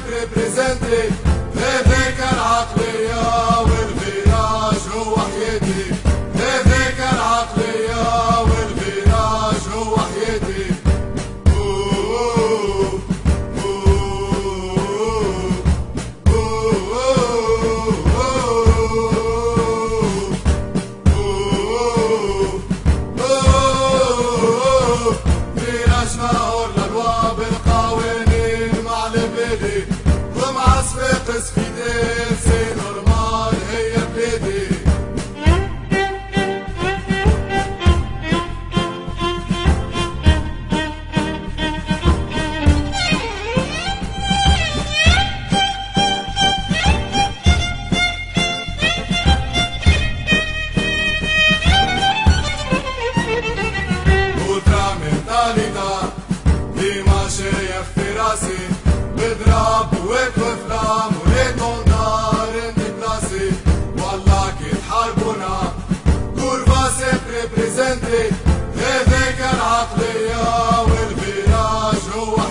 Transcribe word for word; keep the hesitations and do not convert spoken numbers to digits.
ريبريزنتي، هذيك العقلية والفيراج هو حياتي، هذيك العقلية والفيراج هو حياتي. ومعصفة سفيدين سي نورمال هي بلادي. اوترا مينتاليتا ديما شايف في راسي، بضرب قوات وافلام ولاد دار انت بلاسي، والله كي تحاربونا كورفا سيب ريبريزنتي، هذيك العقلية والفيراج هو